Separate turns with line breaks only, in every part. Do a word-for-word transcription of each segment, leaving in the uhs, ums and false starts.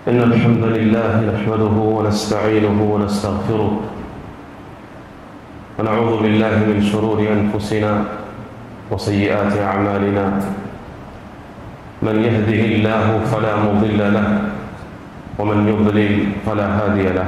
إن الحمد لله نحمده ونستعينه ونستغفره ونعوذ بالله من شرور أنفسنا وسيئات أعمالنا. من يهده الله فلا مضل له ومن يضلل فلا هادي له.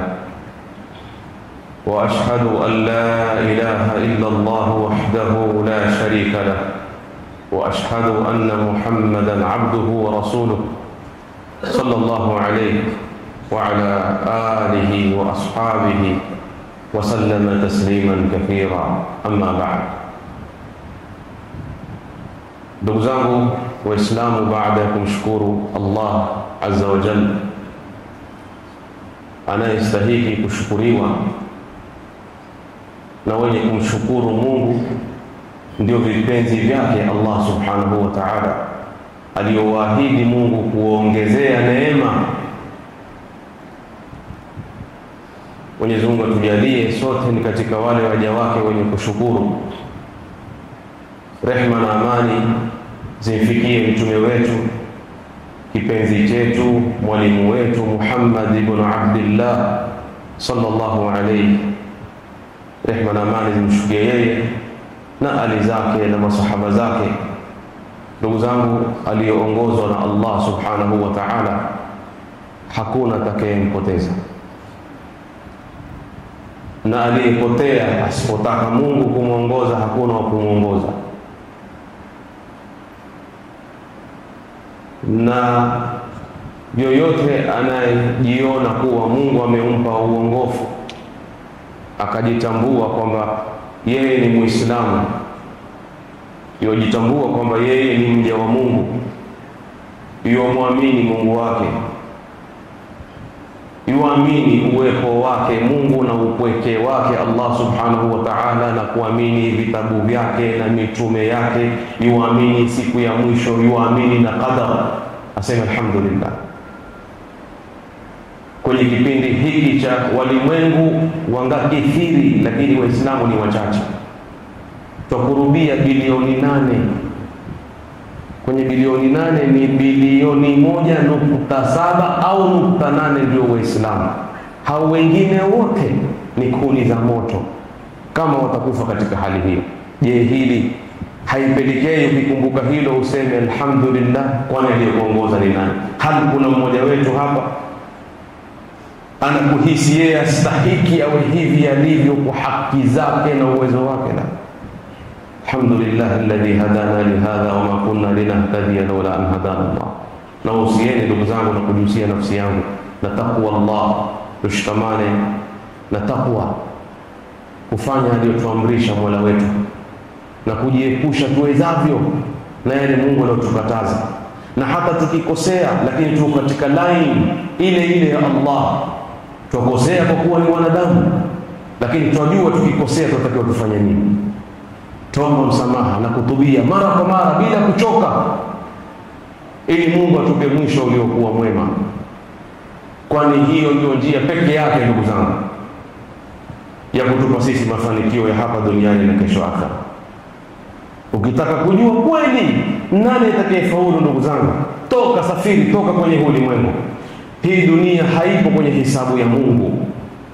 وأشهد أن لا إله إلا الله وحده لا شريك له، وأشهد أن محمدًا عبده ورسوله صلى الله عليه وعلى آله وأصحابه وسلم تسليما كثيرا. أما بعد. Ndugu zangu Waislamu, baada ya kumshukuru Allah azza wa jalla anayestahili kushukuriwa, na wenye kumshukuru Mungu ndio vipenzi vyake Allah subhanahu wa ta'ala, aliyowaahidi Mungu kuongezea neema. Mwenyezi Mungu atujalie sote ni katika wale waja wake wenye kushukuru. Rehma na amani zimfikie mtume wetu, kipenzi chetu, mwalimu wetu Muhammad ibn Abdullah sallallahu alayhi. Rehma na amani zimshukie yeye na ali zake na masahaba zake. Ndugu zangu, aliyoongozwa na Allah subhanahu wa ta'ala hakuna atakayempoteza, na aliyepotea asipotaka Mungu kumuongoza hakuna wa kumuongoza. Na yoyote anayejiona kuwa Mungu amempa uongofu akajitambua kwamba yeye ni Muislamu, yojitambua kwamba yeye ni mja wa Mungu, yomwamini Mungu wake, yuamini uwepo wake Mungu na upweke wake Allah subhanahu wa ta'ala, na kuamini vitabu vyake na mitume yake, yuamini siku ya mwisho, yuamini na qadar, asema alhamdulillah. Kwenye kipindi hiki cha walimwengu wangakithiri, lakini Waislamu ni wachache. Tukurubia bilioni nane. Kwenye bilioni nane ni bilioni moja nukta saba au nukta nane ndio Waislamu. Hao wengine wote ni kuni za moto kama watakufa katika hali hiyo. Je, hili haipelekei ukikumbuka hilo useme alhamdulillah? Kwani aliyekuongoza ni nani? Hali kuna mmoja wetu hapa anakuhisi yeye astahiki awe hivi alivyo kwa haki zake na uwezo wake? La. Alhamdulillah alladhi hadana li hadha wa ma kunna linahtadiya lawla an hadana Allah. Na usieni ndugu zangu na kujusia nafsi yangu na takwa Allah, tushikamane na takwa, kufanya aliyotuamrisha Mola wetu na kujiepusha tuwezavyo na yale Mungu aliyotukataza. Na hata tukikosea, lakini tuko katika line ile ile ya Allah. Tukosea kwa kuwa ni wanadamu, lakini tunajua tukikosea tunatakiwa tufanye nini. Tuombe msamaha na kutubia mara kwa mara bila kuchoka, ili Mungu atupe mwisho uliokuwa mwema, kwani hiyo ndio njia pekee yake ndugu zangu ya kutupa sisi mafanikio ya hapa duniani na kesho akhera. Ukitaka kujua kweli nani atakayefaulu, ndugu zangu, toka safiri, toka kwenye ulimwengu. Hii dunia haipo kwenye hisabu ya Mungu,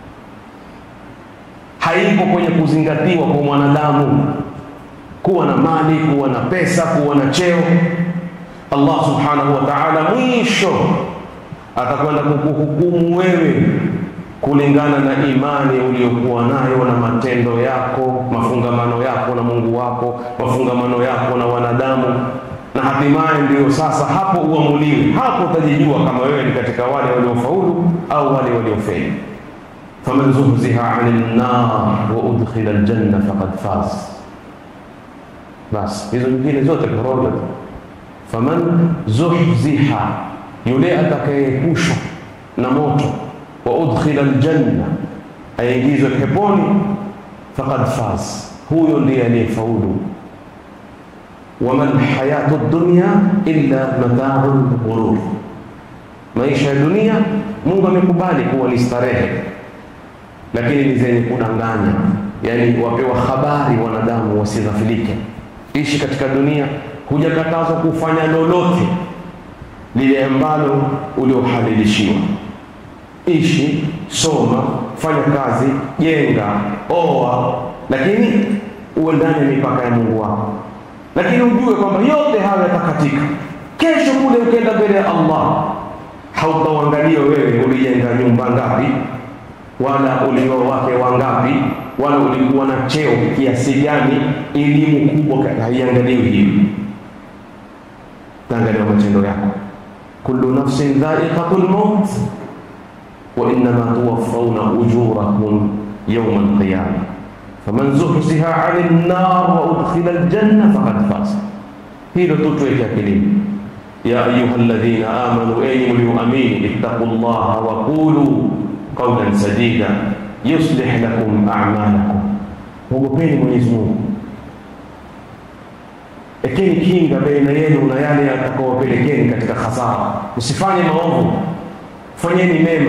haipo kwenye kuzingatiwa kwa mwanadamu, kuwa na mali, kuwa na pesa, kuwa na cheo. Allah subhanahu wa ta'ala mwisho atakwenda kukuhukumu wewe kulingana na imani uliyokuwa nayo na matendo yako, mafungamano yako na Mungu wako, mafungamano yako na wanadamu. Na hatimaye ndio sasa hapo uamuliwe, hapo utajijua kama wewe ni katika wale waliofaulu au wale waliofeli. faman zuhziha 'anil nar wa udkhila aljanna faqad faz. Bas hizo nyingine zote koroga. Faman zuhziha, yule atakayeepushwa na moto, wa udkhila aljanna, aingizwe peponi, faqad faz, huyo ndiye aliyefaulu. Wama alhayatu dunya illa mata'ul ghurur. Maisha ya dunia Mungu amekubali kuwa ni starehe, lakini ni zenye kudanganya. Yani wapewa habari wanadamu wasighafilike. Ishi katika dunia, hujakatazwa kufanya lolote, lile ambalo uliohalilishiwa. Ishi, soma, fanya kazi, jenga, oa, lakini uwe ndani ya mipaka ya Mungu wako. Lakini ujue kwamba yote hayo yatakatika. Kesho kule ukienda mbele ya Allah, hautaangalia wewe ulijenga nyumba ngapi, wala ulioa wake wangapi, wala ulikuwa na cheo kiasi gani, elimu kubwa, haiangaliwi hivi. Taangalia matendo yako. Kullu nafsin dha'iqatul maut wa innama tuwaffawna ujurakum yawma al-qiyamah faman zuhziha 'anil nar wa udkhila al-janna faqad faz. Hilo tutuweke akilini. Ya ayyuhalladhina amanu ayyu mu'minin ittaqullaha wa qulu qawlan sadida yuslih lakum a'malakum. Ogopeni Mwenyezi Mungu. Ekeni kinga baina yenu na yale yatakayowapelekeni katika hasara. Usifanye maovu, fanyeni mema.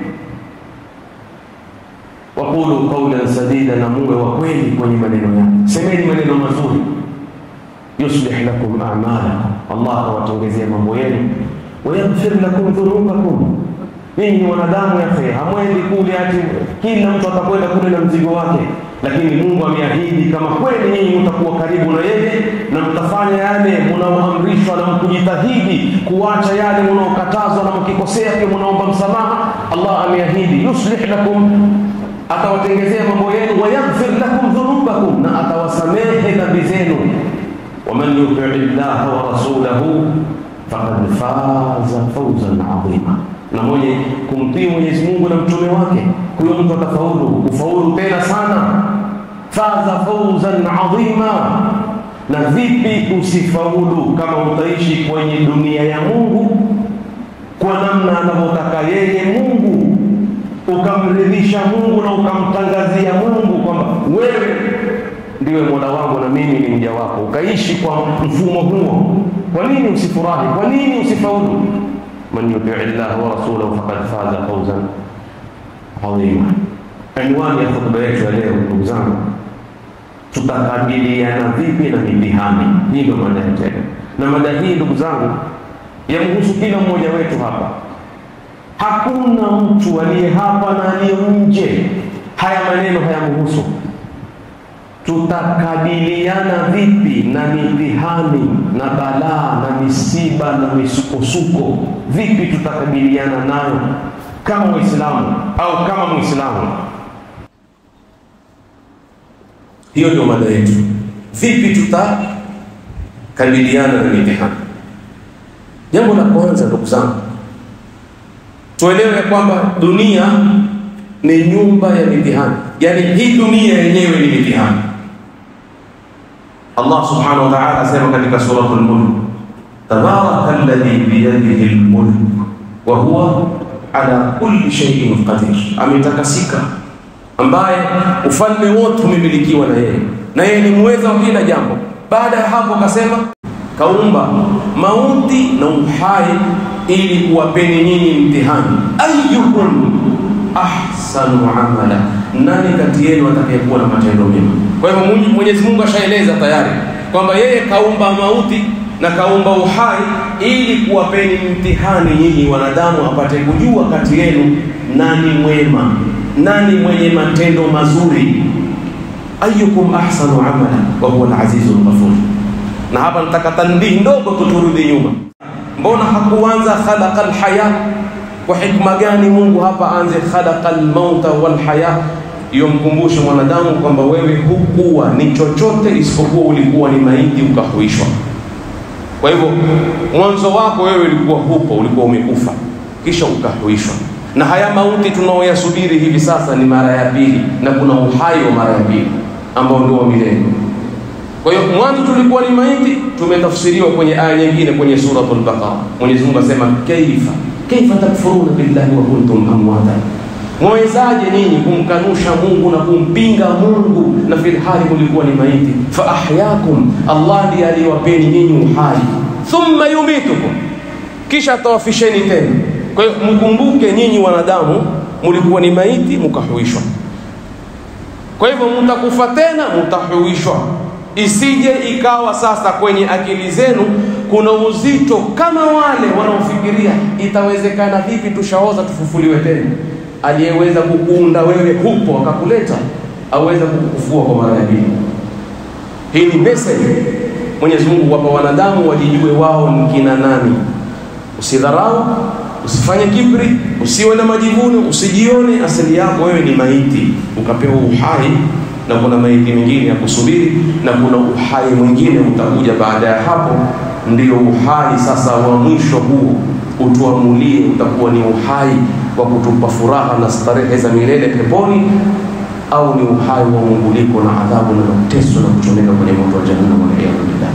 Waqulu qawlan sadida, na muwe wa kweli kwenye maneno yako. Semeni maneno mazuri. Yuslih lakum a'malakum, Allah atawatongezea mambo yenu. Wa yaghfir lakum dhunubakum. Ninyi ni wanadamu ya kheri, hamwendi kule ati kila mtu atakwenda kule na mzigo wake, lakini Mungu ameahidi kama kweli nyinyi mtakuwa karibu na yeye na mtafanya yale mnaoamrishwa na mkujitahidi kuacha yale mnaokatazwa na mkikosea pia mnaomba msamaha, Allah ameahidi yuslih lakum, atawatengezea mambo yenu, wa yaghfir lakum dhunubakum, na atawasamehe dhambi zenu. Waman yuti' Allaha wa rasulahu faqad faza fawzan 'azima, na mwenye kumtii Mwenyezi Mungu na mtume wake, huyo mtu atafaulu, kufaulu tena sana. Faza fawzan 'azima. Na vipi usifaulu kama utaishi kwenye dunia ya Mungu kwa namna anavyotaka yeye Mungu, ukamridhisha Mungu na ukamtangazia Mungu kwamba wewe ndiwe Mola wangu na mimi ni mja wako, ukaishi kwa mfumo huo. Kwa nini usifurahi? Kwa nini usifaulu? Man yuti' Allah wa rasulahu faqad faza fawzan 'azima. Anwani ya hotuba yetu leo, ndugu zangu, tutakabiliana vipi na mitihani? Hii ndio mada yetu. Na mada hii, ndugu zangu, yamhusu kila mmoja wetu hapa. Hakuna mtu aliye hapa na aliye nje haya maneno hayamhusu. Tutakabiliana vipi na mitihani na balaa na misiba na misukosuko? Vipi tutakabiliana nayo kama Waislamu au kama Muislamu? Hiyo ndio mada yetu. Vipi tutakabiliana na mitihani? Jambo la kwanza, ndugu zangu, tuelewe kwamba dunia ni nyumba ya mitihani. Yaani hii dunia yenyewe ni mitihani. Allah subhanahu wa ta'ala asema katika suratul Mulk, tabarakalladhi biyadihi al-mulk wa huwa ala kulli shay'in qadir. Ametakasika ambaye ufalme wote umemilikiwa na yeye, na yeye ni muweza wa kila jambo. Baada ya hapo akasema kaumba mauti na uhai ili kuwapeni nyinyi mtihani. Ayyukum ahsanu amala, nani kati yenu atakayekuwa na matendo mema? Kwa hivyo Mwenyezi Mungu ashaeleza tayari kwamba yeye kaumba mauti na kaumba uhai ili kuwapeni mtihani nyinyi wanadamu, apate kujua kati yenu nani mwema, nani mwenye matendo mazuri. Ayyukum ahsanu amala wa huwa al-azizul ghafur. Na hapa nataka tanbihi ndogo, tuturudi nyuma. Mbona hakuanza khalaqal haya? Kwa hikma gani Mungu hapa anze khalaqal mauta wal haya? Yomkumbushe mwanadamu kwamba wewe hukuwa ni chochote isipokuwa ulikuwa ni maiti ukahuishwa. Kwa hivyo mwanzo wako wewe ulikuwa hupo, ulikuwa umekufa kisha ukahuishwa. Na haya mauti tunaoyasubiri hivi sasa ni mara ya pili, na kuna uhai wa mara ya pili ambao ndio wa milele. Kwa hiyo mwanzo tulikuwa ni maiti, tumetafsiriwa kwenye aya nyingine kwenye suratul Baqara. Mwenyezi Mungu asema kaifa kaifa takfuruna billahi wa kuntum amwata, mwezaje nyinyi kumkanusha Mungu na kumpinga Mungu na fil hali mlikuwa ni maiti? Fa ahyakum, Allah ndiye aliwapeni nyinyi uhai, thumma yumitukum, kisha atawafisheni tena. Kwa hiyo mkumbuke nyinyi wanadamu mlikuwa ni maiti mkahuishwa. Kwa hivyo mtakufa tena mtahuishwa. Isije ikawa sasa kwenye akili zenu kuna uzito kama wale wanaofikiria itawezekana vipi tushaoza tufufuliwe tena. Aliyeweza kukuunda wewe hupo akakuleta, aweza kukufua kwa mara ya pili. Hii ni message Mwenyezi Mungu wapa wanadamu wajijue wao ni kina nani. Usidharau, usifanye kibri, usiwe na majivuno, usijione asili yako wewe ni maiti ukapewa uhai, na kuna maiti mingine ya kusubiri, na kuna uhai mwingine utakuja baada ya hapo. Ndio uhai sasa wa mwisho huu utuamulie utakuwa ni uhai wa kutupa furaha na starehe za milele peponi, au ni uhai wa munguliko na adhabu na mateso na kuchomeka kwenye moto wa jahannam wa billah.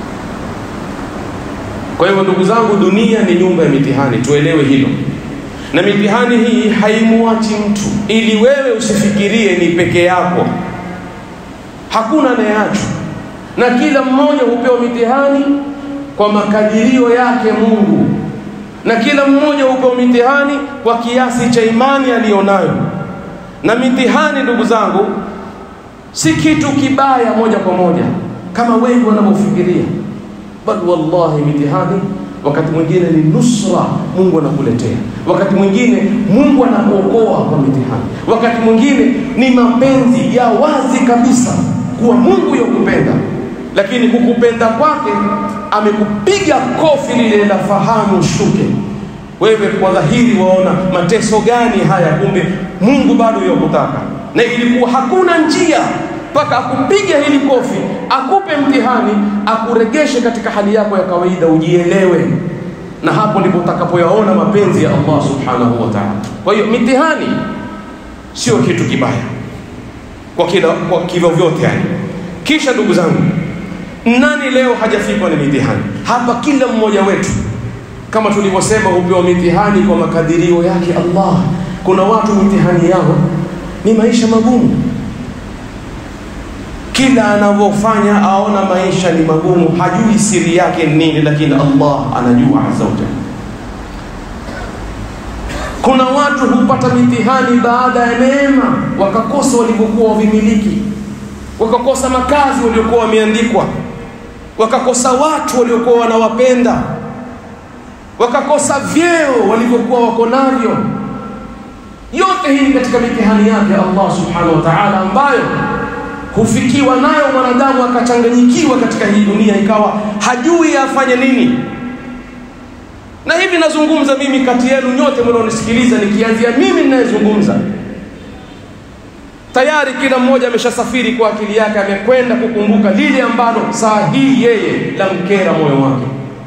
Kwa hivyo ndugu zangu, dunia ni nyumba ya mitihani, tuelewe hilo. Na mitihani hii haimuachi mtu, ili wewe usifikirie ni peke yako. Hakuna anayeachwa, na kila mmoja hupewa mitihani kwa makadirio yake Mungu, na kila mmoja hupewa mitihani kwa kiasi cha imani alionayo. Na mitihani ndugu zangu si kitu kibaya moja kwa moja kama wengi wanavyofikiria, bali wallahi mitihani wakati mwingine ni nusra Mungu anakuletea, wakati mwingine Mungu anakuokoa kwa mitihani, wakati mwingine ni mapenzi ya wazi kabisa kuwa Mungu yakupenda, lakini kukupenda kwake amekupiga kofi lile la fahamu shuke. Wewe kwa dhahiri waona mateso gani haya, kumbe Mungu bado yakutaka, na ilikuwa hakuna njia mpaka akupiga hili kofi, akupe mtihani, akuregeshe katika hali yako ya kawaida ujielewe, na hapo ndipo utakapoyaona mapenzi ya Allah subhanahu wa ta'ala. Kwa hiyo mitihani sio kitu kibaya kwa kila kwa kivyo vyote yani. Kisha ndugu zangu, nani leo hajafikwa na mitihani? Hapa kila mmoja wetu kama tulivyosema hupewa mitihani kwa makadirio yake Allah. Kuna watu mitihani yao ni maisha magumu, kila anavyofanya aona maisha ni magumu, hajui siri yake nini, lakini Allah anajua azza wa jalla. Kuna watu hupata mitihani baada ya neema, wakakosa walivyokuwa wavimiliki, wakakosa makazi waliokuwa wameandikwa, wakakosa watu waliokuwa wanawapenda, wakakosa vyeo walivyokuwa wako navyo. Yote hii katika mitihani yake Allah subhanahu wa ta'ala, ambayo hufikiwa nayo mwanadamu akachanganyikiwa katika hii dunia, ikawa hajui afanye nini. Na hivi nazungumza mimi kati yenu nyote mnaonisikiliza, nikianzia mimi ninayezungumza, tayari kila mmoja ameshasafiri kwa akili yake, amekwenda kukumbuka lile ambalo saa hii yeye la mkera moyo wake.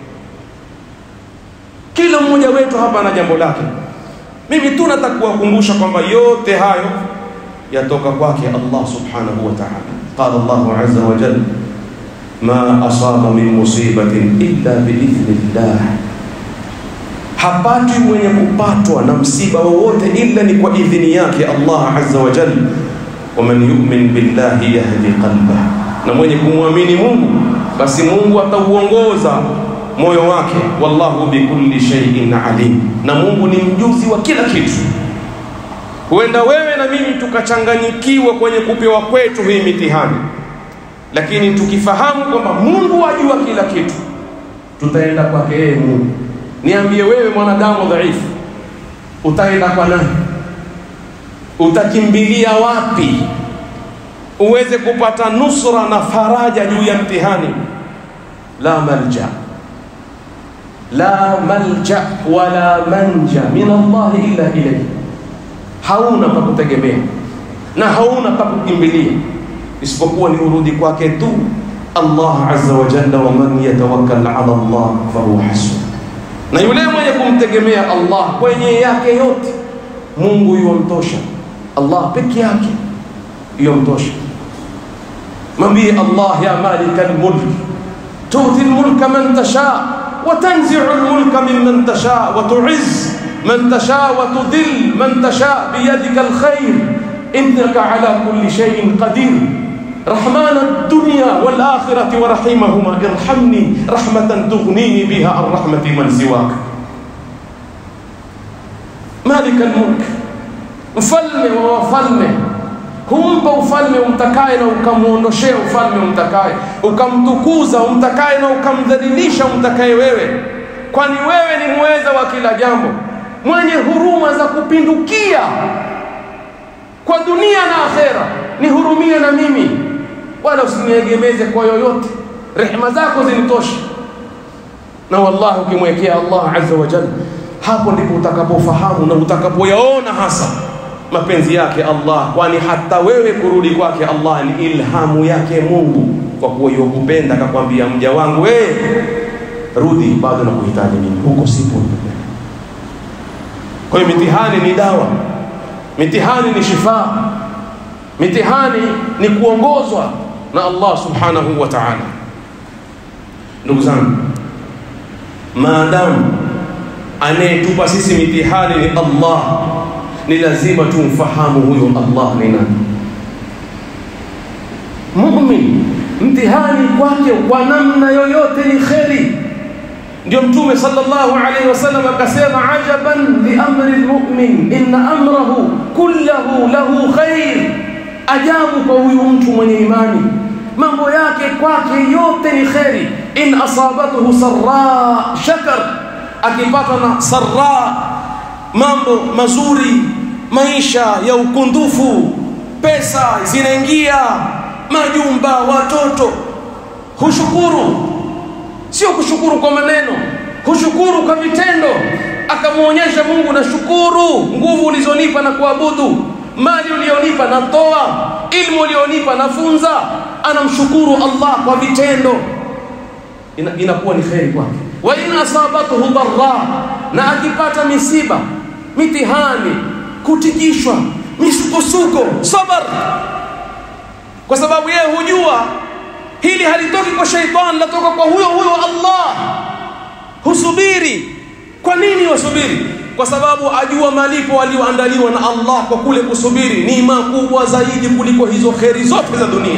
Kila mmoja wetu hapa ana jambo lake. Mimi tu nataka kuwakumbusha kwamba yote hayo yatoka kwake Allah subhanahu wa ta'ala. Qala Allah azza wa jalla, ma asaba min musibatin illa biidhnillah. Hapati mwenye kupatwa na msiba wowote ila ni kwa idhini yake Allah azza wa jalla. Wa man yu'min billahi yahdi qalbah, na mwenye kumwamini Mungu basi Mungu atauongoza moyo wake. Wallahu bikulli shay'in alim, na Mungu ni mjuzi wa kila kitu. Huenda wewe na mimi tukachanganyikiwa kwenye kupewa kwetu hii mitihani, lakini tukifahamu kwamba Mungu ajua kila kitu, tutaenda kwake yeye Mungu. Niambie wewe mwanadamu dhaifu, utaenda kwa nani? Utakimbilia wapi uweze kupata nusra na faraja juu ya mtihani? La malja la malja wala manja min Allah illa ilayhi. Hauna pa kutegemea na hauna pa kukimbilia isipokuwa ni urudi kwake tu Allah azza wa jalla. Wa man yatawakkal ala Allah fa huwa hasbuh, na yule mwenye kumtegemea Allah kwenye yake yote, Mungu yomtosha. Allah peke yake yomtosha. Mwambie Allah, ya malikal mulk tu'ti al-mulka man tasha wa tanzi'u al-mulka mimman tasha wa tu'izz man tasha wa tudhill man tasha biyadika al-khayr innaka ala kulli shay'in qadir. رحمن الدنيا والآخرة ورحيمهما ارحمني رحمة تغنيني بها عن رحمة من سواك. مالك الملك، mfalme wa wafalme, humpa ufalme umtakaye na ukamuondoshea ufalme umtakaye, ukamtukuza umtakaye na ukamdhalilisha umtakaye wewe, kwani wewe ni muweza wa kila jambo, mwenye huruma za kupindukia kwa dunia na akhera. Nihurumie na mimi, wala usiniegemeze kwa yoyote, rehema zako zinitosha. Na wallahi ukimwekea Allah azza wa jalla, hapo ndipo utakapofahamu na utakapoyaona hasa mapenzi yake Allah, kwani hata wewe kurudi kwake Allah ni ilhamu yake Mungu, kwa kuwa yokupenda akakwambia mja wangu wewe rudi, bado nakuhitaji mimi, huko sipo. Kwa hiyo mitihani ni dawa, mitihani ni shifa, mitihani ni kuongozwa na Allah subhanahu wa ta'ala. Ndugu zangu, maadamu anayetupa sisi mitihani ni Allah, ni lazima tumfahamu huyo Allah ni nani. Mu'min mtihani kwake kwa namna yoyote ni kheri. Ndio Mtume sallallahu alayhi wasallam akasema, ajaban li amri almu'min inna amrahu kulluhu lahu khair. Ajabu kwa huyu mtu mwenye imani, mambo yake kwake yote ni kheri. In asabatuhu sarra shakar, akipata na sarra, mambo mazuri, maisha ya ukundufu, pesa zinaingia, majumba, watoto, hushukuru. Sio kushukuru kwa maneno, hushukuru kwa vitendo. Akamuonyesha Mungu, na shukuru nguvu ulizonipa na kuabudu, mali ulionipa na toa, ilmu ulionipa na funza. Anamshukuru Allah kwa vitendo, Ina, inakuwa ni kheri kwake. Wa in asabatuhu dharra, na akipata misiba, mitihani, kutikishwa, misukosuko, sabar, kwa sababu yeye hujua hili halitoki kwa shaitani, latoka kwa huyo huyo Allah. Husubiri. Kwa nini wasubiri? Kwa sababu ajua malipo aliyoandaliwa na Allah kwa kule kusubiri ni makubwa zaidi kuliko hizo kheri zote za dunia.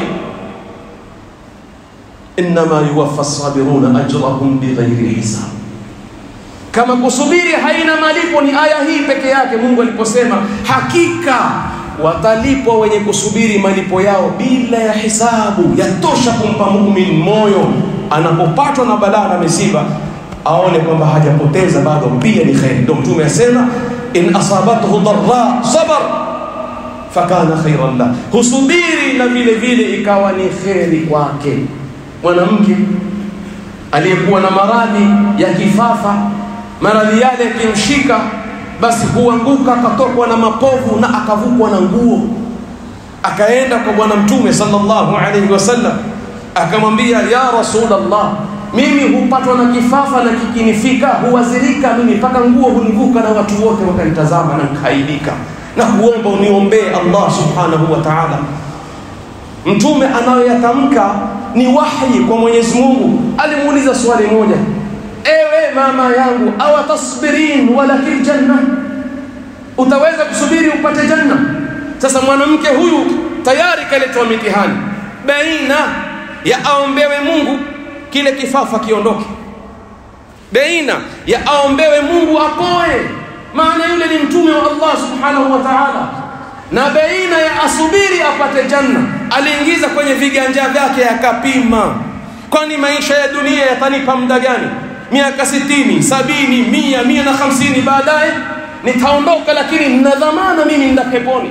Innama yuwaffa as-sabiruna ajrahum bighairi hisab. Kama kusubiri haina malipo ni aya hii peke yake, Mungu aliposema hakika watalipwa wenye kusubiri malipo yao bila ya hisabu. Yatosha kumpa muumini moyo anapopatwa na balaa na misiba, aone kwamba hajapoteza, bado pia ni kheri. Ndio Mtume asema, in asabathu dharra sabar fakana khairan la, husubiri na vile vile ikawa ni kheri kwake. Mwanamke aliyekuwa na maradhi ya kifafa, maradhi yale yakimshika, basi huanguka, akatokwa na mapovu na akavukwa na nguo, akaenda kwa Bwana Mtume sallallahu alayhi wasallam, akamwambia, ya Rasulullah, mimi hupatwa na kifafa na kikinifika huwazirika mimi mpaka nguo hunivuka na watu wote wakanitazama na nikaibika, na kuomba uniombee Allah subhanahu wa ta'ala. Mtume anayoyatamka ni wahi kwa Mwenyezi Mungu. Alimuuliza swali moja, ewe mama yangu, awa tasbirin walakil janna, utaweza kusubiri upate janna? Sasa mwanamke huyu tayari kaletwa mitihani, baina ya aombewe Mungu kile kifafa kiondoke, baina ya aombewe Mungu apoe, maana yule ni mtume wa Allah subhanahu wa ta'ala, na baina ya asubiri apate janna. Aliingiza kwenye viganja vyake akapima, kwani maisha ya dunia yatanipa muda gani? Miaka sitini, sabini, mia, mia na hamsini, baadaye nitaondoka, lakini nina dhamana mimi nenda peponi.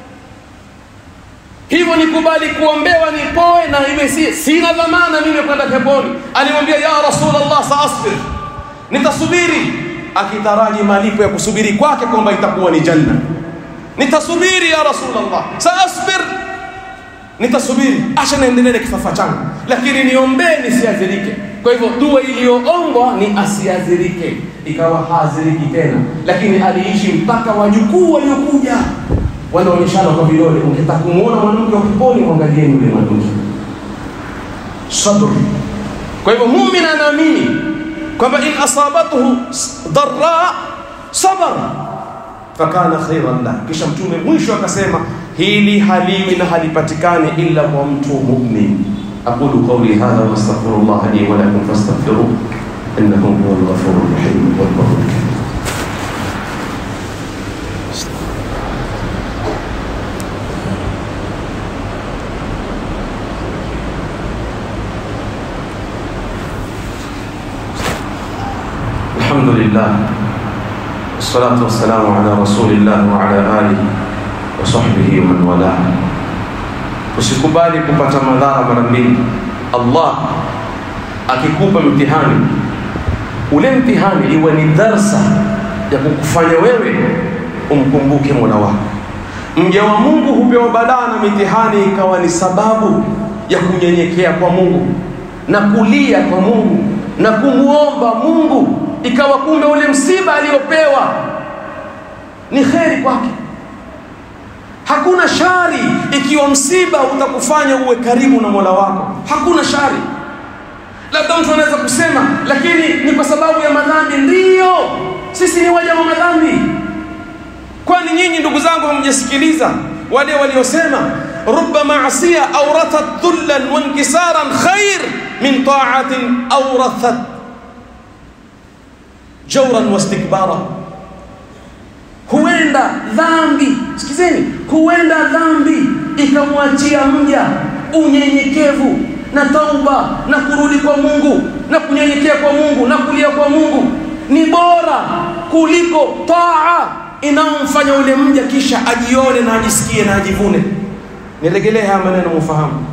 Hivyo nikubali kuombewa nipoe na iwe si, sina dhamana mimi kwenda peponi. Alimwambia, ya Rasulullah, saasbir, nitasubiri, akitaraji malipo ya kusubiri kwake kwamba itakuwa ni janna. Nitasubiri ya Rasulullah, saasbir, nitasubiri acha naendelee kifafa changu, lakini niombee nisiadhirike. Kwa hivyo dua iliyoombwa ni asiadhirike, ikawa haziriki tena, lakini aliishi mpaka wajukuu waliokuja wanaonyeshana kwa vidole. Ukitaka kumuona mwanamke wa peponi, mwangalie yule mwanamke. Sabr. Kwa hivyo muumini anaamini kwamba in asabatuhu dharra sabar fakana khairan la. Kisha Mtume mwisho akasema hili haliwi na halipatikani illa kwa mtu muumini. Aqulu qawli hadha wa astaghfirullah li wa lakum fastaghfiruhu innahu huwal ghafurur rahim wal barrul karim. Wassalatu wassalamu ala rasulillah wa ala alihi wa sahbihi wa man wala. Usikubali kupata madhara mara mbili. Allah akikupa mtihani, ule mtihani iwe ni darsa ya kukufanya wewe umkumbuke Mola wako. Mja wa Mungu hupewa balaa na mitihani ikawa ni sababu ya kunyenyekea kwa Mungu na kulia kwa Mungu na kumuomba Mungu, ikawa kumbe ule msiba aliopewa ni kheri kwake. Hakuna shari ikiwa msiba utakufanya uwe karibu na Mola wako. Hakuna shari. Labda mtu anaweza kusema lakini ni kwa sababu ya madhambi. Ndio, sisi ni waja wa madhambi. Kwani nyinyi ndugu zangu hamjasikiliza wale waliosema rubba ma'asiya awrathat dhullan wa inkisaran khair min ta'atin awrathat jawran wa istikbara. Huenda dhambi, sikizeni, huenda dhambi ikamwachia mja unyenyekevu na tauba na kurudi kwa Mungu na kunyenyekea kwa Mungu na kulia kwa Mungu ni bora kuliko taa inamfanya ule mja kisha ajione na ajisikie na ajivune. Niregelee haya maneno mfahamu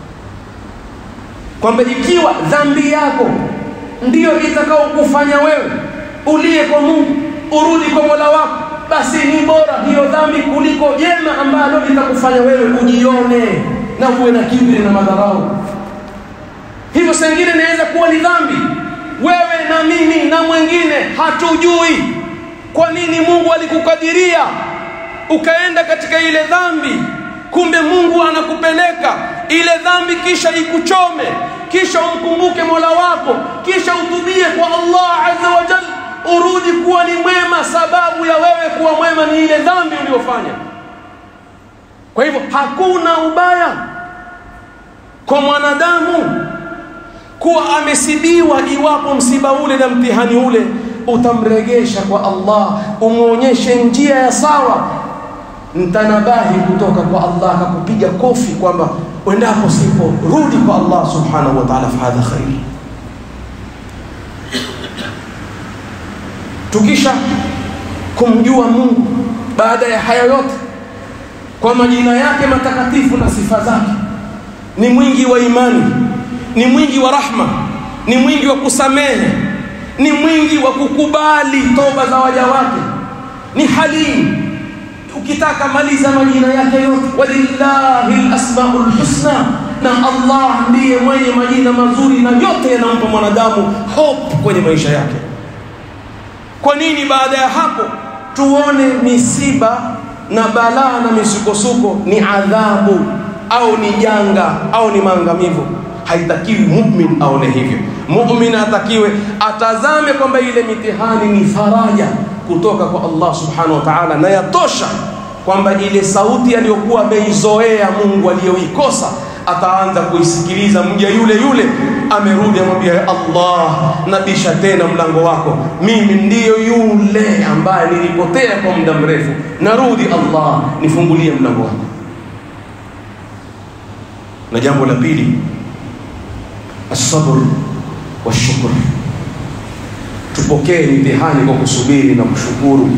kwamba ikiwa dhambi yako ndiyo itakao kufanya wewe ulie kwa Mungu, urudi kwa Mola wako, basi ni bora hiyo dhambi kuliko jema ambalo litakufanya wewe ujione na uwe na kiburi na madharau. Hivyo sengine inaweza kuwa ni dhambi, wewe na mimi na mwingine hatujui kwa nini Mungu alikukadiria ukaenda katika ile dhambi. Kumbe Mungu anakupeleka ile dhambi kisha ikuchome, kisha umkumbuke Mola wako, kisha utubie kwa Allah azza wa jalla, urudi kuwa ni mwema. Sababu ya wewe kuwa mwema ni ile dhambi uliyofanya. Kwa hivyo hakuna ubaya kwa mwanadamu kuwa amesibiwa iwapo msiba ule na mtihani ule utamregesha kwa Allah, umuonyeshe njia ya sawa, mtanabahi kutoka kwa Allah, akakupiga kofi kwamba endapo sipo rudi kwa Allah subhanahu wa ta'ala, fa hadha khair. Tukisha kumjua Mungu baada ya haya yote kwa majina yake matakatifu na sifa zake, ni mwingi wa imani, ni mwingi wa rahma, ni mwingi wa kusamehe, ni mwingi wa kukubali toba za waja wake, ni halim. Ukitaka maliza majina yake yote, walillahi alasmaul husna, na Allah ndiye mwenye majina mazuri na yote yanampa mwanadamu hope kwenye maisha yake. Kwa nini baada ya hapo tuone misiba na balaa na misukosuko ni adhabu au ni janga au ni maangamivu? Haitakiwi mu'min aone hivyo. Mu'min atakiwe atazame kwamba ile mitihani ni faraja kutoka kwa Allah subhanahu wa ta'ala, na yatosha kwamba ile sauti aliyokuwa ameizoea Mungu aliyoikosa ataanza kuisikiliza mja yule yule amerudi, amwambia Allah, nabisha tena mlango wako, mimi ndiyo yule ambaye nilipotea kwa muda mrefu, narudi Allah, nifungulie mlango wako. Na jambo la pili, as-sabr wa shukr. Tupokee mitihani kwa kusubiri na kushukuru.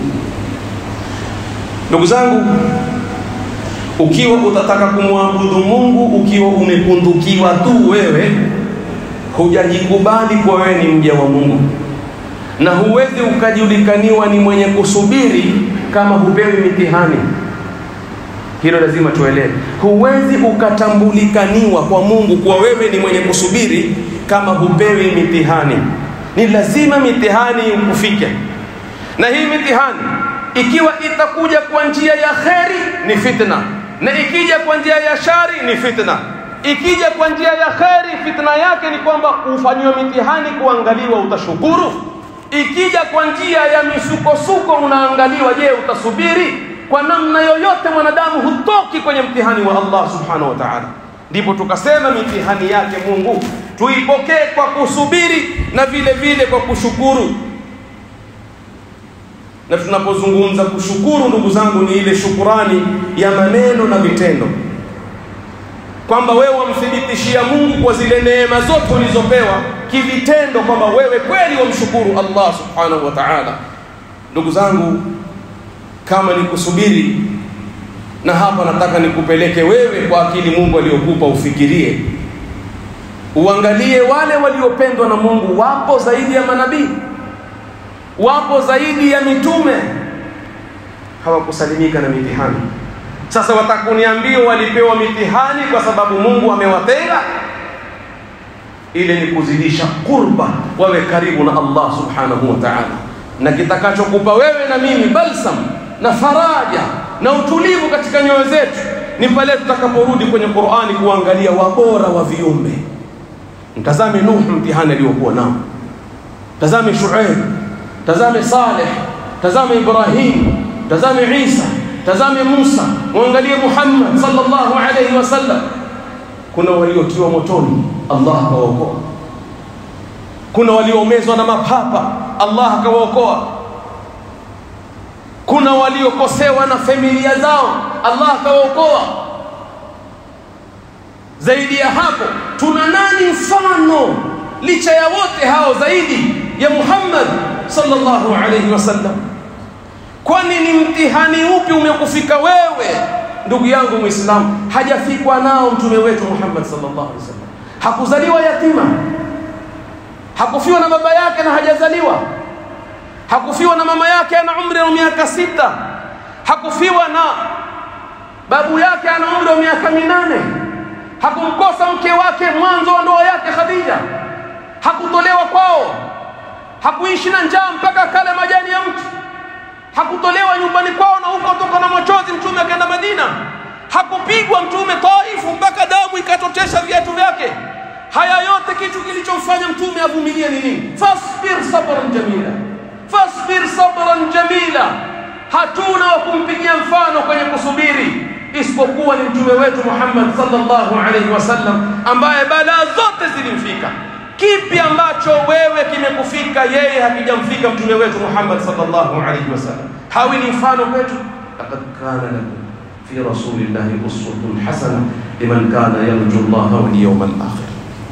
Ndugu zangu, ukiwa utataka kumwabudu Mungu ukiwa umepundukiwa tu wewe, hujajikubali kwa wewe ni mja wa Mungu, na huwezi ukajulikaniwa ni mwenye kusubiri kama hupewi mitihani. Hilo lazima tuelewe. Huwezi ukatambulikaniwa kwa Mungu kwa wewe ni mwenye kusubiri kama hupewi mitihani. Ni lazima mitihani ukufike. Na hii mitihani ikiwa itakuja kwa njia ya kheri ni fitna, na ikija kwa njia ya shari ni fitna. Ikija kwa njia ya kheri, fitna yake ni kwamba ufanywe mitihani kuangaliwa utashukuru. Ikija kwa njia ya misukosuko unaangaliwa, je, utasubiri? Kwa namna yoyote mwanadamu hutoki kwenye mtihani wa Allah subhanahu wa ta'ala. Ndipo tukasema mitihani yake Mungu tuipokee kwa kusubiri na vile vile kwa kushukuru. Na tunapozungumza kushukuru, ndugu zangu, ni ile shukurani ya maneno na vitendo, kwamba wewe wamthibitishia Mungu kwa zile neema zote ulizopewa kivitendo, kwamba wewe kweli wamshukuru Allah subhanahu wa ta'ala. Ndugu zangu, kama ni kusubiri, na hapa nataka nikupeleke wewe kwa akili Mungu aliyokupa, ufikirie, uangalie wale waliopendwa na Mungu. Wapo zaidi ya manabii, wapo zaidi ya mitume, hawakusalimika na mitihani. Sasa watakuniambia walipewa mitihani kwa sababu Mungu amewatenga? Ile ni kuzidisha kurba, wawe karibu na Allah subhanahu wa ta'ala. Na kitakachokupa wewe na mimi balsam na faraja na utulivu katika nyoyo zetu ni pale tutakaporudi kwenye Qur'ani kuangalia wabora wa viumbe. Mtazame Nuh, mtihani aliokuwa nao. Tazame Shuaib, tazame Saleh, tazame Ibrahim, tazame Isa, tazame Musa, muangalie Muhammad sallallahu alayhi wasallam. Kuna waliotiwa motoni, Allah akawaokoa. Kuna waliomezwa na mapapa, Allah akawaokoa. Kuna waliokosewa na familia zao, Allah akawaokoa. Zaidi ya hapo, tuna nani mfano licha ya wote hao zaidi ya Muhammad sallallahu alayhi wasallam? Kwani ni mtihani upi umekufika wewe ndugu yangu Muislamu hajafikwa nao mtume wetu Muhammad sallallahu alaihi wasallam? Hakuzaliwa yatima, hakufiwa na baba yake na hajazaliwa, hakufiwa na mama yake ana umri wa miaka sita, hakufiwa na babu yake ana umri wa miaka minane, hakumkosa mke wake mwanzo wa ndoa yake Khadija, hakutolewa kwao, hakuishi na njaa mpaka kale majani ya mti, hakutolewa nyumbani kwao na huko kutoka na machozi mtume akaenda Madina, hakupigwa mtume Taifu mpaka damu ikatotesha viatu vyake. Haya yote kitu kilichomfanya mtume avumilie ni nini? Fasbir sabran jamila, fasbir sabran jamila. Hatuna wa kumpigia mfano kwenye kusubiri isipokuwa ni mtume wetu Muhammad sallallahu alaihi wasallam, ambaye balaa zote zilimfika. Kipi ambacho wewe kimekufika yeye hakijamfika mtume wetu Muhammad sallallahu alaihi wasallam? Hawi ni mfano kwetu. Laqad kana lakum fi rasulillahi uswatun hasana liman kana yarju Allah wal yawmal akhir.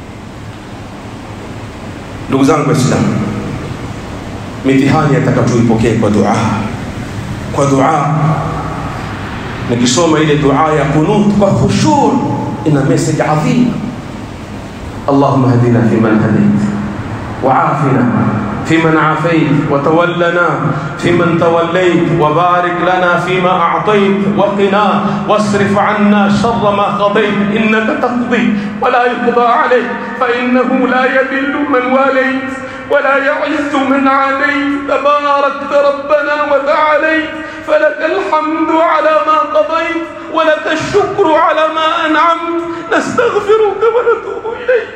Ndugu zangu Waislamu, mitihani atakayoipokea kwa dua, kwa dua. Nikisoma ile dua ya kunut kwa khushur, ina message adhima. اللهم اهدنا فيمن هديت، وعافنا فيمن عافيت، وتولنا فيمن توليت، وبارك لنا فيما أعطيت، وقنا واصرف عنا شر ما قضيت، إنك تقضي ولا يقضى عليك، فإنه لا يذل من واليت ولا يعز من عاديت، تباركت ربنا وتعاليت، فلك الحمد على ما قضيت ولك الشكر على ما أنعمت، نستغفرك ونتوب إليك.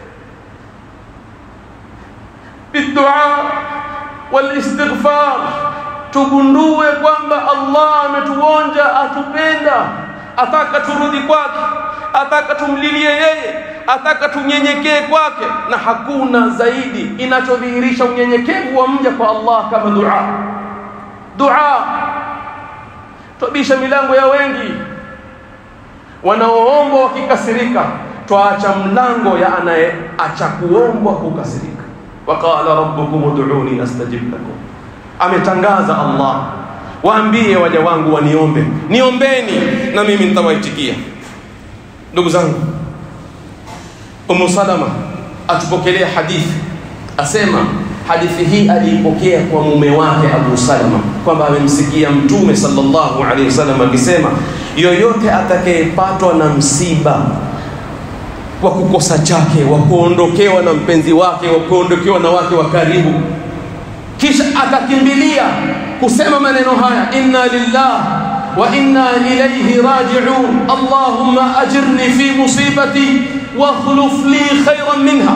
بالدعاء والاستغفار tugundue kwamba Allah ametuonja, atupenda, ataka turudi kwake, ataka tumlilie yeye, ataka tunyenyekee kwake. Na hakuna zaidi inachodhihirisha unyenyekevu wa mja kwa Allah kama dua. Dua tubisha milango ya wengi wanaoomba wakikasirika, tuacha mlango ya anayeacha kuomba kukasirika. Waqala rabbukum ud'uni astajib lakum. Ametangaza Allah, waambie waja wangu waniombe, niombeni na mimi nitawaitikia. Ndugu zangu, Ummu Salama atupokelea hadithi, asema hadithi hii aliipokea kwa mume wake Abu Salama, kwamba amemsikia mtume sallallahu alaihi wasallam akisema, yoyote atakayepatwa na msiba wa kukosa chake, wa kuondokewa na mpenzi wake, wa kuondokewa na wake wa karibu, kisha akakimbilia kusema maneno haya, inna lillahi wa inna ilayhi raji'un, allahumma ajirni fi musibati wa akhlif li khayran minha.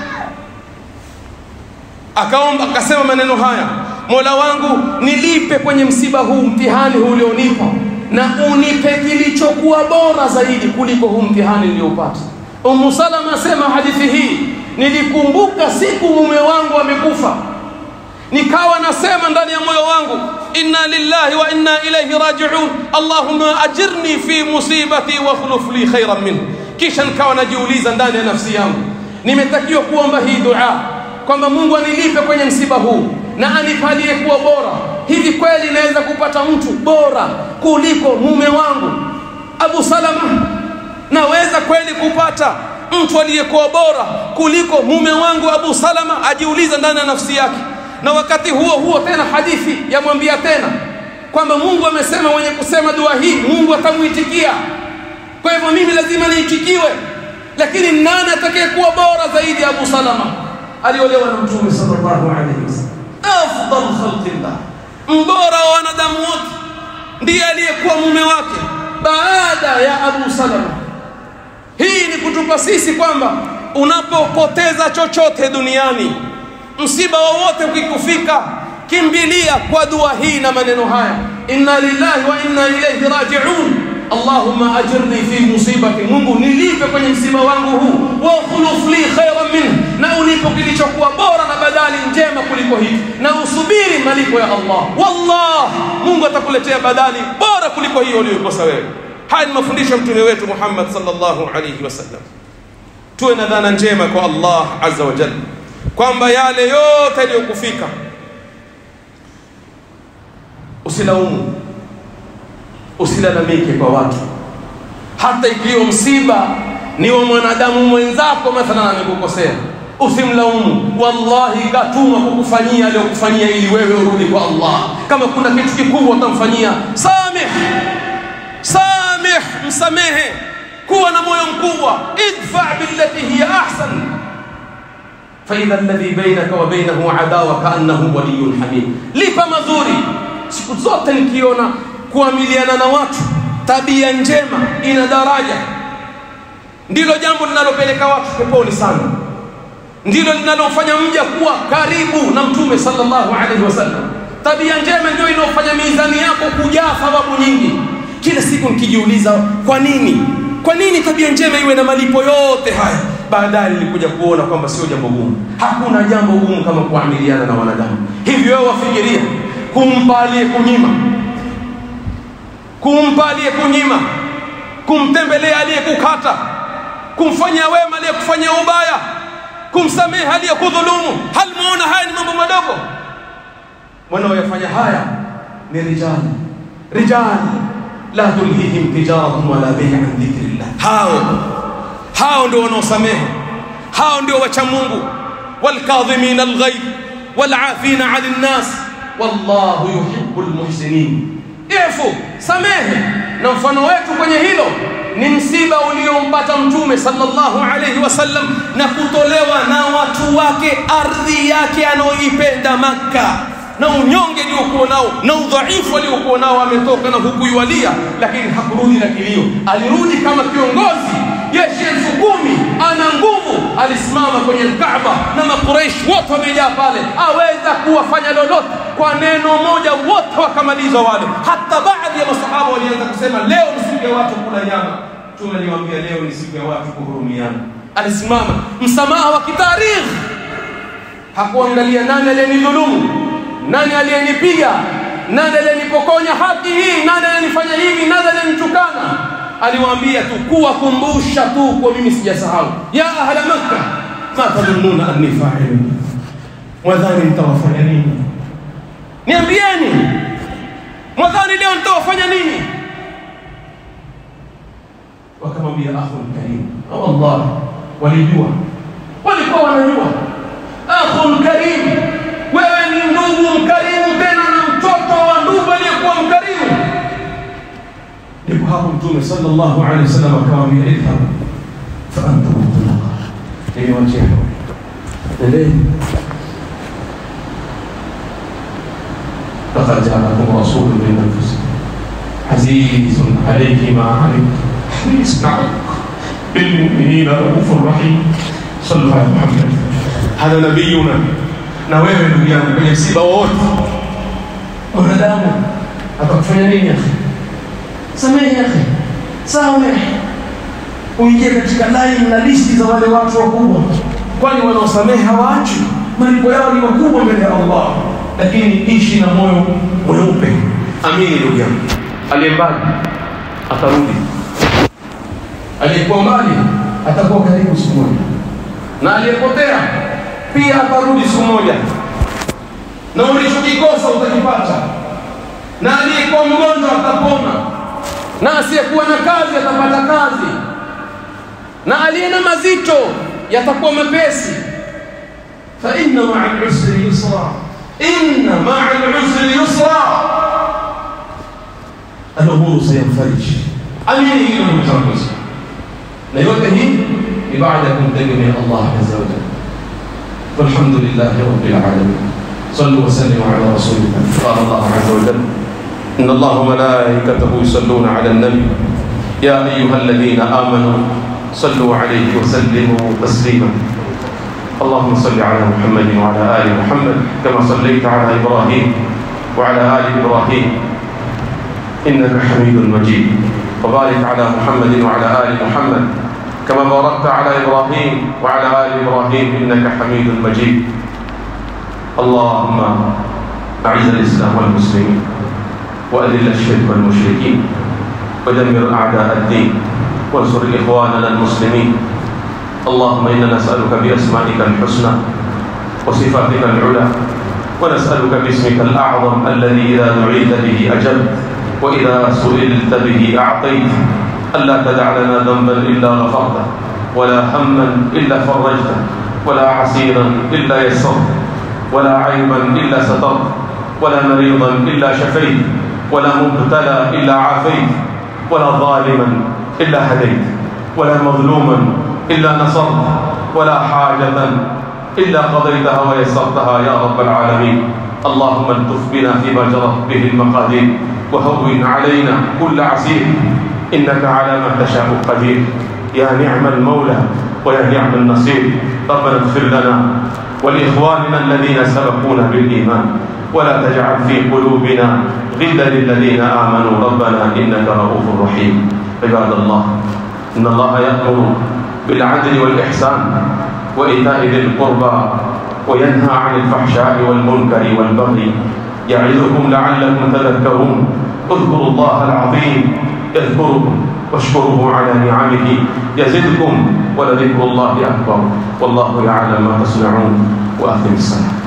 Akaomba akasema maneno haya, Mola wangu nilipe kwenye msiba huu, mtihani huu ulionipa, na unipe kilichokuwa bora zaidi kuliko huu mtihani niliopata. Ummu Salama asema hadithi hii, nilikumbuka siku mume wangu amekufa, nikawa nasema ndani ya moyo wangu, inna lillahi wa inna ilayhi raji'un, allahumma ajirni fi musibati wa akhlif li khayran minhu. Kisha nikawa najiuliza ndani ya nafsi yangu, nimetakiwa kuomba hii dua kwamba Mungu anilipe kwenye msiba huu na anipalie kuwa bora.
kupata mtu bora kuliko mume wangu Abu Salama? Naweza kweli kupata mtu aliyekuwa bora kuliko mume wangu Abu Salama? Ajiuliza ndani ya nafsi yake. Na wakati huo huo tena hadithi yamwambia tena kwamba Mungu amesema mwenye kusema dua hii Mungu atamuitikia. Kwa hivyo mimi lazima niitikiwe. Lakini nani atakayekuwa bora zaidi ya Abu Salama? Aliolewa na Mtume sallallahu alaihi wasallam, afdal khalqillah, mbora wa wanadamu wote, ndiye aliyekuwa mume wake baada ya Abu Salama. Hii ni kutupa sisi kwamba unapopoteza chochote duniani, msiba wowote ukikufika, kimbilia kwa dua hii na maneno haya: inna lillahi wa inna ilayhi raji'un, Allahumma ajirni fi musibati, Mungu nilipe kwenye msiba wangu huu, wa khuluf li khayran minhu, na unipe kilichokuwa bora na badali njema kuliko hii, na usubiri malipo ya Allah. Wallah, Mungu atakuletea badali bora kuliko hiyo uliyokosa wewe. Haya ni mafundisho mtume wetu Muhammad sallallahu alayhi wasallam. Tuwe na dhana njema kwa Allah azza wa jalla kwamba yale yote yaliyokufika usilaumu, usilalamike kwa watu. Hata ikiwa msiba ni wa mwanadamu mwenzako mathalan amekukosea, usimlaumu. Wallahi katuma kukufanyia aliyokufanyia ili wewe urudi kwa Allah. Kama kuna kitu kikubwa utamfanyia, samih samih, msamehe, kuwa na moyo mkubwa. idfa billati hiya ahsan fa idha alladhi bainaka wa bainahu adawa kaannahu waliyyun hamim. Lipa mazuri. Siku zote nikiona kuamiliana na watu, tabia njema ina daraja, ndilo jambo linalopeleka watu peponi sana, ndilo linalofanya mja kuwa karibu na Mtume sallallahu alaihi wasallam. Tabia njema ndio inayofanya mizani yako kujaa thawabu nyingi. Kila siku nikijiuliza kwa nini kwa nini tabia njema iwe na malipo yote haya, baadaye nilikuja kuona kwamba sio jambo gumu. Hakuna jambo gumu kama kuamiliana na wanadamu. Hivyo wewe wafikiria kumpa aliyekunyima, kumpa aliyekunyima, kumtembelea aliyekukata, kumfanyia wema aliyekufanyia ubaya, kumsamehe aliyekudhulumu. Hal muona haya ni mambo madogo? Wanaoyafanya haya ni rijali rijali la tulhihim tijaratun wala bay'un an dhikrillah. Hao hao ndio wanaosamehe, hao ndio wacha Mungu. Walkadhimin alghayb wal'afina 'anil nas wallahu yuhibbul muhsinin. Ifu, samehe. Na mfano wetu kwenye hilo ni msiba uliompata Mtume sallallahu alayhi wasallam na kutolewa na watu wake ardhi yake anaoipenda Makka, na unyonge aliokuwa nao na udhaifu aliokuwa nao, ametoka na hukuiwalia, lakini hakurudi na kilio. Alirudi kama kiongozi, jeshi elfu kumi, ana nguvu, alisimama kwenye Kaaba na Makuraish wote wamejaa pale, aweza kuwafanya lolote kwa neno moja, wote wakamaliza wale. Hata baadhi ya masahaba walianza kusema leo ni siku ya watu kula nyama. Mtume aliwaambia leo ni siku ya watu kuhurumiana. Alisimama, msamaha wa kitarikh. Hakuangalia nani aliyenidhulumu, nani aliyenipiga, nani aliyenipokonya haki hii, nani aliyenifanya hivi, nani aliyenitukana. Aliwaambia tu, kuwakumbusha tu kwa mimi sijasahau. Ya ahla Makkah, ma tadhunnuna anni fa'il, mwadhani nitawafanya nini? Niambieni, mwadhani leo nitawafanya nini? Wakamwambia akhul karim. Wallahi walijua, walikuwa wanajua. Akhul karim, wewe ni ndugu mkarimu, tena na mtoto wa ndugu aliyekuwa mkarimu. Ndipo hapo Mtume sallallahu alaihi wasallam akamwambia idhhab fa anta mutlaqa, ni wajia ndio laqad ja'akum rasulun min anfusikum azizun alayhi ma 'anittum harisun 'alaykum bil mu'minina raufur rahim. Sallallahu alaihi Muhammad, hada nabiyuna. Na wewe ndugu yangu, kwenye msiba wote wanadamu atakufanya nini akhi? Samehe akhi, samehe. Uingie katika line na listi za wale watu wakubwa, kwani wanaosamehe hawaachi, malipo yao ni makubwa mbele ya Allah. Lakini ishi na moyo mweupe. Amini ndugu yangu, aliyembali atarudi, aliyekuwa mbali atakuwa karibu siku moja, na aliyepotea pia atarudi siku moja, na ulichokikosa utakipata, na aliye atapona, na asiyekuwa na kazi atapata kazi, na aliye na mazito yatakuwa mepesi. Fa inna ma'al usri yusra, inna ma'al usri yusra, al-umuru sayanfarij. Amini hilo mtambuzi, na yote hii ni baada ya kumtegemea Allah azza wa jalla. Walhamdulillahi rabbil alamin. صلوا وسلموا على رسول الله. قال الله عز وجل: إن الله وملائكته يصلون على النبي يا أيها الذين آمنوا صلوا عليه وسلموا تسليما. اللهم صل على محمد وعلى آل محمد كما صليت على إبراهيم وعلى آل إبراهيم إنك حميد مجيد. وبارك على محمد وعلى آل محمد كما باركت على إبراهيم وعلى آل إبراهيم إنك حميد مجيد. اللهم أعز الإسلام والمسلمين وأذل الشرك والمشركين ودمر أعداء الدين وانصر إخواننا المسلمين. اللهم إنا نسألك بأسمائك الحسنى وصفاتك العلى، ونسألك باسمك الأعظم الذي إذا دعيت به أجبت وإذا سئلت به أعطيت، ألا تدع لنا ذنبا إلا غفرته، ولا هما إلا فرجته، ولا عسيرا إلا يسرته، ولا عيبا إلا سترت، ولا مريضا إلا شفيت، ولا مبتلى إلا عافيت، ولا ظالما إلا هديت، ولا مظلوما إلا نصرت، ولا حاجة إلا قضيتها ويسرتها يا رب العالمين. اللهم الطف بنا فيما جرت به المقادير، وهون علينا كل عسير، إنك على ما تشاء قدير. يا نعم المولى ويا نعم النصير. ربنا اغفر لنا ولإخواننا الذين سبقونا بالإيمان، ولا تجعل في قلوبنا غلا للذين آمنوا ربنا إنك رؤوف رحيم. عباد الله، إن الله يأمر بالعدل والإحسان وإيتاء ذي القربى وينهى عن الفحشاء والمنكر والبغي يعظكم لعلكم تذكرون. اذكروا الله العظيم يذكركم واشكروه على نعمه يزدكم ولذكر الله أكبر. والله يعلم ما تصنعون. وأقم الصلاة.